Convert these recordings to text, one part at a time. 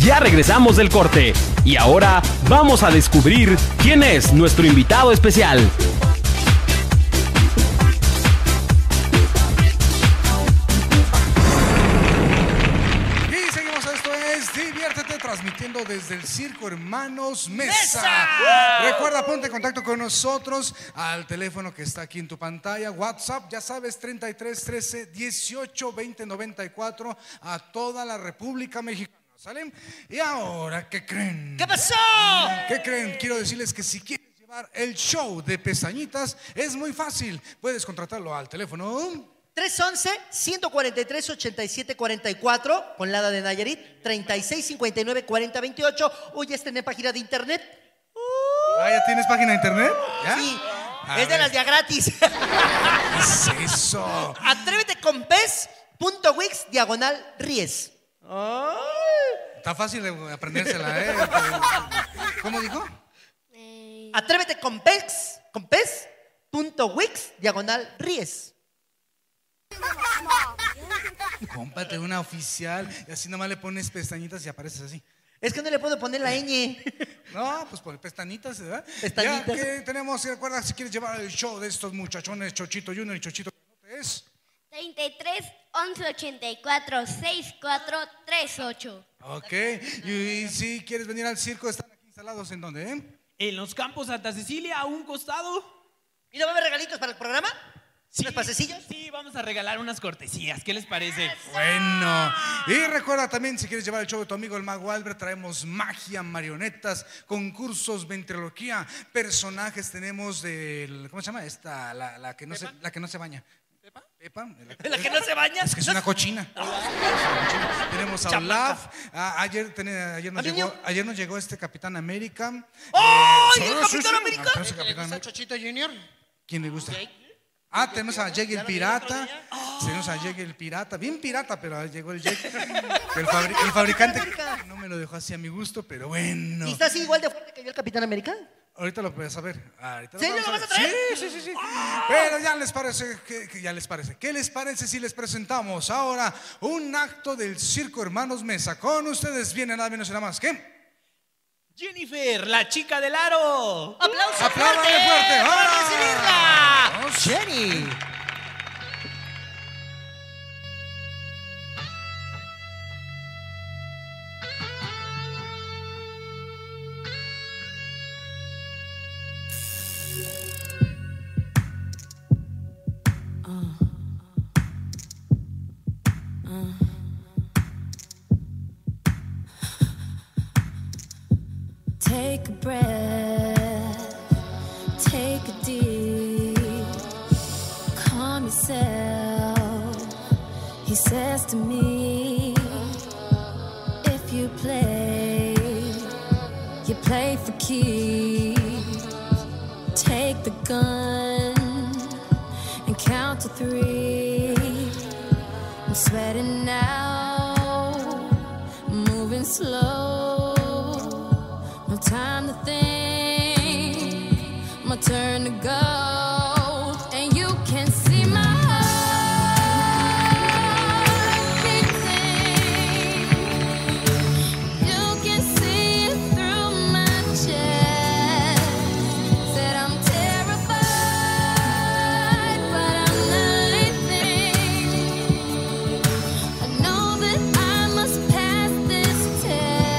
Ya regresamos del corte y ahora vamos a descubrir quién es nuestro invitado especial. Y seguimos, esto es Diviértete, transmitiendo desde el Circo Hermanos Mesa. Recuerda, ponte en contacto con nosotros al teléfono que está aquí en tu pantalla, WhatsApp, ya sabes, 33 13 18 20 94, a toda la República Mexicana. ¿Salen? Y ahora, ¿qué creen? ¿Qué pasó? ¿Qué creen? Quiero decirles que si quieres llevar el show de Pestañitas, es muy fácil. Puedes contratarlo al teléfono 311-143-8744 con la Hada de Nayarit, 3659-4028. Hoy ya está en página de internet. ¿Ya tienes página de internet? ¿Ya? Sí, A es de ver. las de a gratis. ¿Qué es eso? Atrévete con pes.wix/ries. Está fácil de aprendérsela, ¿eh? ¿Cómo dijo? Atrévete con pes.wix/ries. Cómprate una oficial y así nomás le pones pestañitas y apareces así. Es que no le puedo poner la ñ. No, pues por pestañitas, ¿verdad? Pestañitas. Ya que tenemos, recuerda, si quieres llevar el show de estos muchachones, Chochito Junior y Chochito es 33 11 84 64 38. ok. Y si quieres venir al circo, están aquí instalados en dónde, En los campos Santa Cecilia, a un costado. ¿Y no va a haber regalitos para el programa? ¿Unos pasecillos? Sí, vamos a regalar unas cortesías. ¿Qué les parece? Bueno, y recuerda también, si quieres llevar el show de tu amigo el Mago Albert, traemos magia, marionetas, concursos, ventriloquía, personajes. Tenemos del, ¿cómo se llama? Esta, la que no se baña. ¿Pepa? ¿La que no se baña? Es que es una cochina. Tenemos a Olaf. Ayer nos llegó este Capitán América. ¡Ay, el Capitán América! Tenemos a Capitán América. Chochito Junior? ¿Quién le gusta? Tenemos a Jake el pirata. Tenemos a Jake el pirata. Bien pirata, pero llegó el Jake. El fabricante no me lo dejó así a mi gusto, pero bueno. ¿Y está así igual de fuerte que yo el Capitán América? Ahorita lo puedes saber. ¿Sí? ¿Lo vas a traer? Sí. Pero ya les parece, ya les parece. ¿Qué les parece si les presentamos ahora un acto del Circo Hermanos Mesa? Con ustedes viene nada menos y nada más que Jennifer, la chica del aro. ¡Aplausos ¡Apláudanle fuerte! fuerte! ¡Para ¡Vamos! recibirla! ¡Jenny! Take a breath, take a deep, calm yourself. He says to me, if you play for keeps. Take the gun and count to 3. I'm sweating now, moving slow. No time to think, my turn to go. And you can see my heart beating. You can see it through my chest. Said I'm terrified, but I'm not anything. I know that I must pass this test.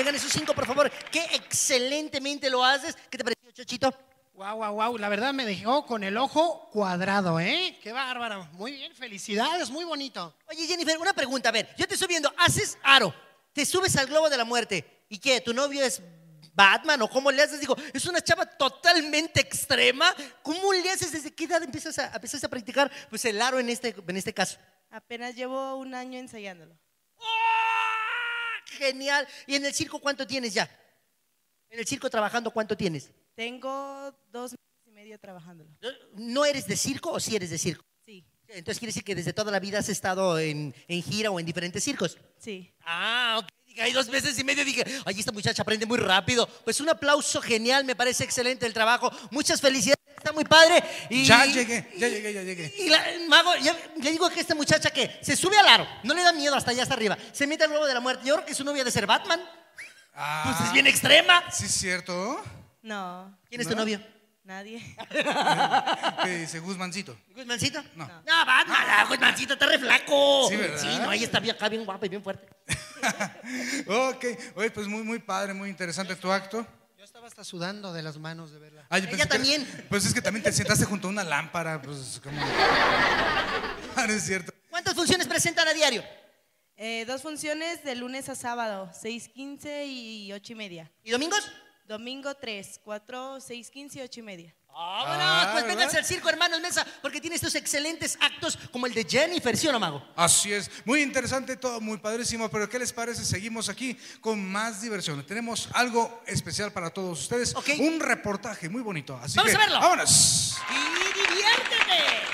Vengan esos 5, por favor. Qué excelentemente lo haces. ¿Qué te pareció, Chochito? Wow. La verdad me dejó con el ojo cuadrado, ¿eh? Qué bárbaro. Muy bien, felicidades, muy bonito. Oye, Jennifer, una pregunta. A ver, yo te estoy viendo. Haces aro. Te subes al globo de la muerte. ¿Y qué? ¿Tu novio es Batman o cómo le haces? Digo, es una chava totalmente extrema. ¿Cómo le haces? ¿Desde qué edad empiezas a practicar pues, el aro en este caso? Apenas llevo 1 año ensayándolo. ¡Oh! Genial. ¿Y en el circo cuánto tienes ya? En el circo trabajando, ¿cuánto tienes? Tengo 2 meses y medio trabajándolo. ¿No eres de circo o sí eres de circo? Sí. Entonces quiere decir que desde toda la vida has estado en gira o en diferentes circos. Sí. Ah, ok. Hay 2 meses y medio. Dije, ay, esta muchacha aprende muy rápido. Pues un aplauso genial, me parece excelente el trabajo. Muchas felicidades, está muy padre. Y, Ya llegué. Y Mago, le digo que esta muchacha que se sube al aro, no le da miedo hasta allá hasta arriba. Se mete al globo de la muerte. Yo creo que su novia de ser Batman. Pues es bien extrema. Sí, es cierto. No. ¿Quién es tu novio? Nadie. ¿Qué dice Guzmancito? ¿Guzmancito? No. No, Batman, Guzmancito está re flaco. Sí, ¿verdad? Sí, no, ahí está bien, acá bien guapa y bien fuerte. Ok, oye, pues muy padre, muy interesante tu acto. Yo estaba hasta sudando de las manos de verla. Ay, yo pensé Ella también. Pues es que también te sentaste junto a una lámpara, pues como... No es cierto. ¿Cuántas funciones presentan a diario? 2 funciones de lunes a sábado, 6:15 y 8:30. ¿Y domingos? Domingo 3, 4, 6:15 y 8:30. Vámonos, pues ¿verdad? vénganse al circo, hermanos Mesa, porque tiene estos excelentes actos como el de Jennifer, ¿sí o no, Mago? Así es, muy interesante todo, muy padrísimo, pero ¿qué les parece? Seguimos aquí con más diversión. Tenemos algo especial para todos ustedes, Ok. un reportaje muy bonito, así Vamos que a verlo. ¡vámonos! ¡Y diviértete!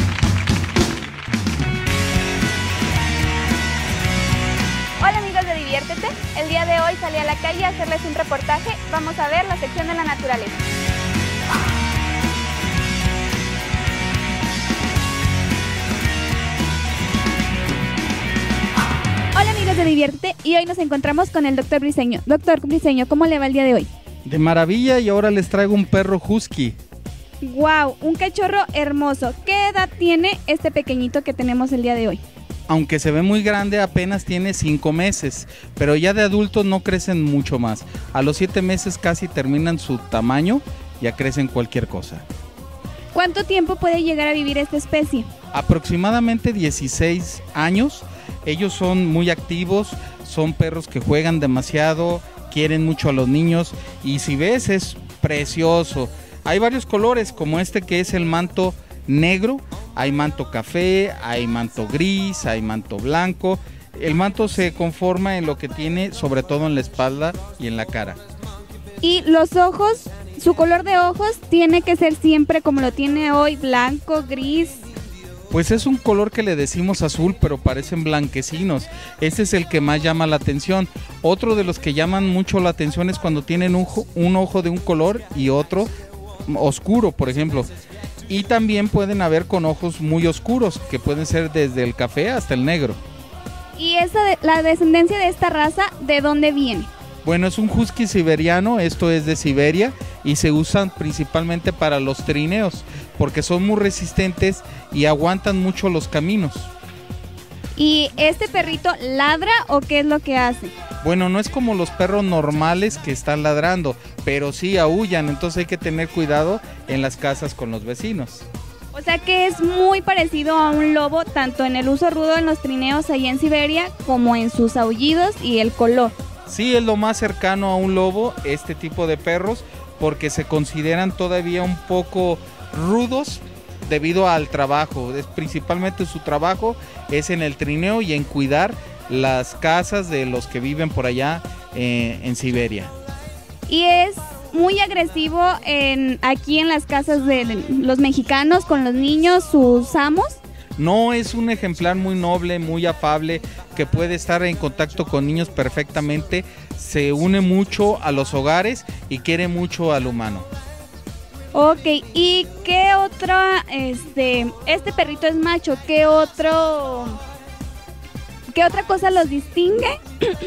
Hola amigos de Diviértete, el día de hoy salí a la calle a hacerles un reportaje. Vamos a ver la sección de la naturaleza. Hola amigos de Diviértete y hoy nos encontramos con el doctor Briseño. Doctor Briseño, ¿cómo le va el día de hoy? De maravilla, y ahora les traigo un perro husky. ¡Wow! Un cachorro hermoso. ¿Qué edad tiene este pequeñito que tenemos el día de hoy? Aunque se ve muy grande, apenas tiene 5 meses, pero ya de adultos no crecen mucho más. A los 7 meses casi terminan su tamaño, ya crecen cualquier cosa. ¿Cuánto tiempo puede llegar a vivir esta especie? Aproximadamente 16 años. Ellos son muy activos, son perros que juegan demasiado, quieren mucho a los niños, y si ves es precioso. Hay varios colores, como este que es el manto negro, hay manto café, hay manto gris, hay manto blanco. El manto se conforma en lo que tiene, sobre todo en la espalda y en la cara. Y los ojos, su color de ojos tiene que ser siempre como lo tiene hoy, blanco, gris. Pues es un color que le decimos azul, pero parecen blanquecinos. Ese es el que más llama la atención. Otro de los que llaman mucho la atención es cuando tienen un ojo de un color y otro oscuro, por ejemplo. Y también pueden haber con ojos muy oscuros, que pueden ser desde el café hasta el negro. ¿Y la descendencia de esta raza, de dónde viene? Bueno, es un husky siberiano, esto es de Siberia, y se usan principalmente para los trineos, porque son muy resistentes y aguantan mucho los caminos. ¿Y este perrito ladra o qué es lo que hace? Bueno, no es como los perros normales que están ladrando, pero sí aúllan, entonces hay que tener cuidado en las casas con los vecinos. O sea que es muy parecido a un lobo, tanto en el uso rudo en los trineos allá en Siberia, como en sus aullidos y el color. Sí, es lo más cercano a un lobo, este tipo de perros, porque se consideran todavía un poco rudos debido al trabajo. Principalmente su trabajo es en el trineo y en cuidar las casas de los que viven por allá en Siberia. Y es muy agresivo aquí en las casas de los mexicanos con los niños, sus amos. No, es un ejemplar muy noble, muy afable, que puede estar en contacto con niños perfectamente, se une mucho a los hogares y quiere mucho al humano. Ok, ¿y qué otra, este perrito es macho, qué otra cosa los distingue?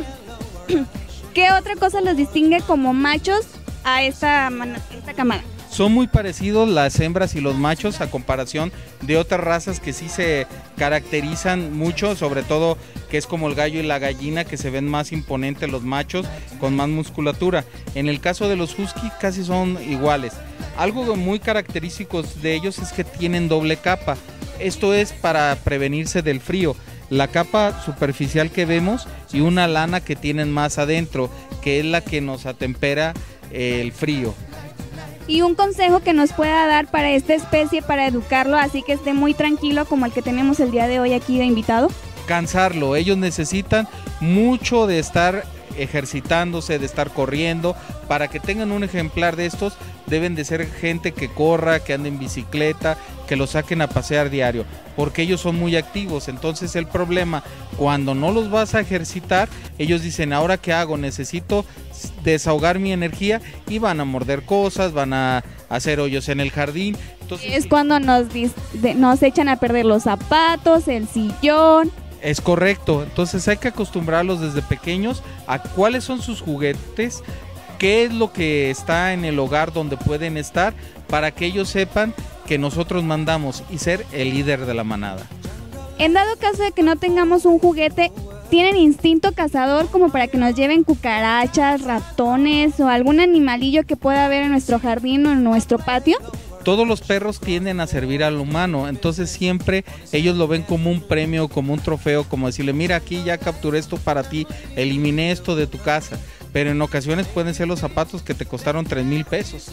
¿Qué otra cosa los distingue como machos a esta camada? Son muy parecidos las hembras y los machos a comparación de otras razas que sí se caracterizan mucho, sobre todo que es como el gallo y la gallina, que se ven más imponentes los machos con más musculatura. En el caso de los husky casi son iguales. Algo muy característico de ellos es que tienen doble capa. Esto es para prevenirse del frío. La capa superficial que vemos y una lana que tienen más adentro, que es la que nos atempera el frío. Y un consejo que nos pueda dar para esta especie, para educarlo, así que esté muy tranquilo como el que tenemos el día de hoy aquí de invitado. Cansarlo, ellos necesitan mucho de estar ejercitándose, de estar corriendo. Para que tengan un ejemplar de estos, deben de ser gente que corra, que ande en bicicleta, que lo saquen a pasear diario, porque ellos son muy activos. Entonces el problema, cuando no los vas a ejercitar, ellos dicen, ¿ahora qué hago? Necesito desahogar mi energía, y van a morder cosas, van a hacer hoyos en el jardín. Entonces, Es cuando nos echan a perder los zapatos, el sillón. es correcto, entonces hay que acostumbrarlos desde pequeños a cuáles son sus juguetes, qué es lo que está en el hogar donde pueden estar, para que ellos sepan que nosotros mandamos y ser el líder de la manada. En dado caso de que no tengamos un juguete, ¿tienen instinto cazador como para que nos lleven cucarachas, ratones o algún animalillo que pueda haber en nuestro jardín o en nuestro patio? Todos los perros tienden a servir al humano, entonces siempre ellos lo ven como un premio, como un trofeo, como decirle, mira, aquí ya capturé esto para ti, eliminé esto de tu casa. Pero en ocasiones pueden ser los zapatos que te costaron 3,000 pesos.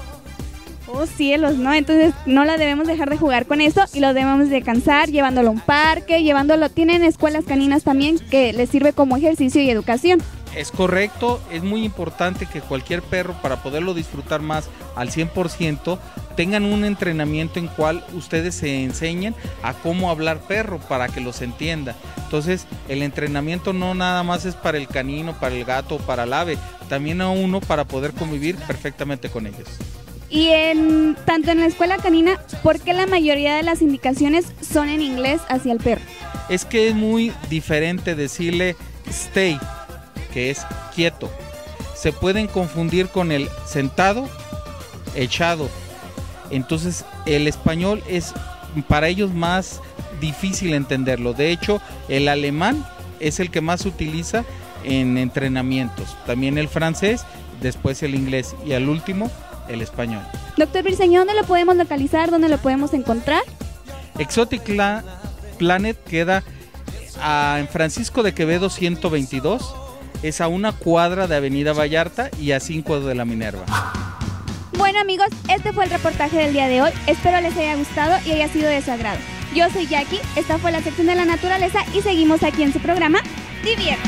Oh cielos, ¿no? Entonces no la debemos dejar de jugar con eso y lo debemos de cansar llevándolo a un parque, tienen escuelas caninas también que les sirve como ejercicio y educación. Es correcto, es muy importante que cualquier perro, para poderlo disfrutar más al 100%, tengan un entrenamiento en cual ustedes se enseñen a cómo hablar perro para que los entienda. Entonces el entrenamiento no nada más es para el canino, para el gato, para el ave, también a uno para poder convivir perfectamente con ellos. Y tanto en la escuela canina, ¿por qué la mayoría de las indicaciones son en inglés hacia el perro? Es que es muy diferente decirle stay, que es quieto. Se pueden confundir con el sentado, echado. Entonces el español es para ellos más difícil entenderlo. De hecho, el alemán es el que más se utiliza en entrenamientos. También el francés, después el inglés y al último el español. Doctor Briseño, ¿dónde lo podemos localizar? ¿Dónde lo podemos encontrar? Exotic Planet queda en Francisco de Quevedo 122. Es a 1 cuadra de Avenida Vallarta y a 5 de la Minerva. Bueno amigos, este fue el reportaje del día de hoy. Espero les haya gustado y haya sido de su agrado. Yo soy Jackie, esta fue la sección de la naturaleza y seguimos aquí en su programa Diviértete.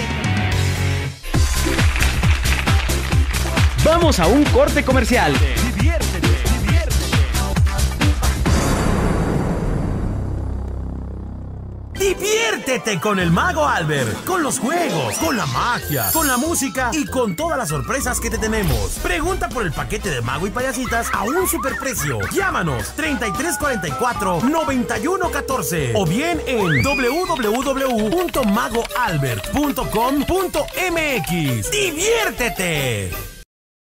Vamos a un corte comercial. Diviértete, Diviértete con el Mago Albert, con los juegos, con la magia, con la música y con todas las sorpresas que te tenemos. Pregunta por el paquete de Mago y Payasitas a un superprecio. Llámanos 3344-9114 o bien en www.magoalbert.com.mx. ¡Diviértete!